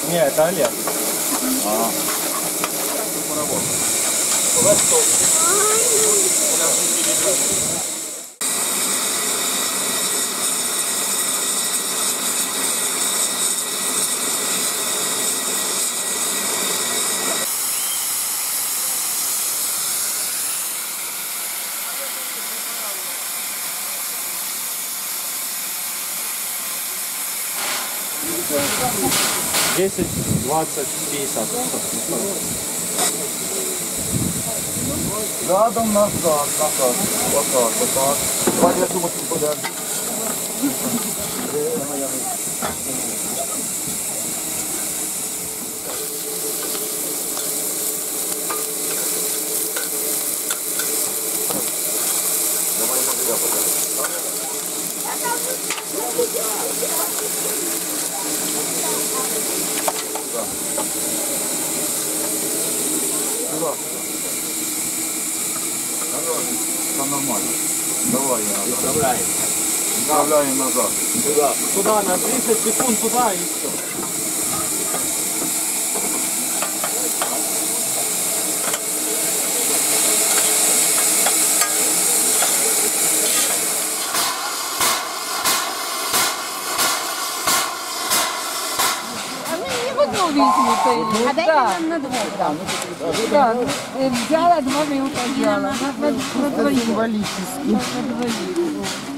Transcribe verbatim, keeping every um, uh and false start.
Не, это Олег. А. десять, двадцать, пятьдесят. Задом, назад, назад. Вот так, вот так. Давай я думаю, что будет. Давай я покажу. Сюда. Все нормально. Давай я назад. Вставляем. Вставляем назад. Сюда. Туда на тридцать секунд туда и все. А дайте нам на двох. Да, взяла два минуты взяла. На двоих. На двоих.